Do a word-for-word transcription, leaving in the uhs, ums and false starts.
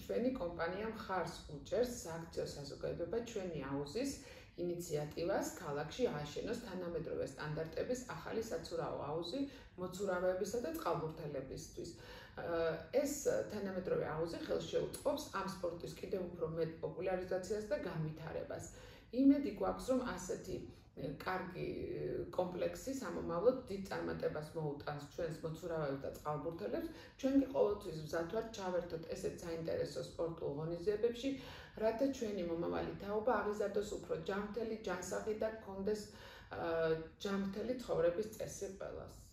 ჩვენი კომპანია მხარს უჭერს სააქციო საზოგადოება ჩვენი აუზის ინიციატივას ქალაქში ააშენოს თანამედროვე სტანდარტების ახალი საცურაო აუზი მოცურავეებისა და წყალბურთელებისთვის. ეს თანამედროვე აუზი ხელს შეუწყობს ამ სპორტის კიდევ უფრო მეტ პოპულარიზაციას და განვითარებას. იმედი გვაქვს, რომ ასეთი კარგი კომპლექსი სამომავლოდ დიდ წარმატებას მოუტანს ჩვენს მოცურავეებს და წყალბურთელებს. ჩვენ კი ყოველთვის მზად ვართ ჩავერთოთ ესეთ საინტერესო სპორტულ ღონისძიებებში, რათა ჩვენი მომავალი თაობა აღიზარდოს უფრო ჯანმრთელი, ჯანსაღი და გქონდეს ჯანმრთელი ცხოვრების წესი ყველას.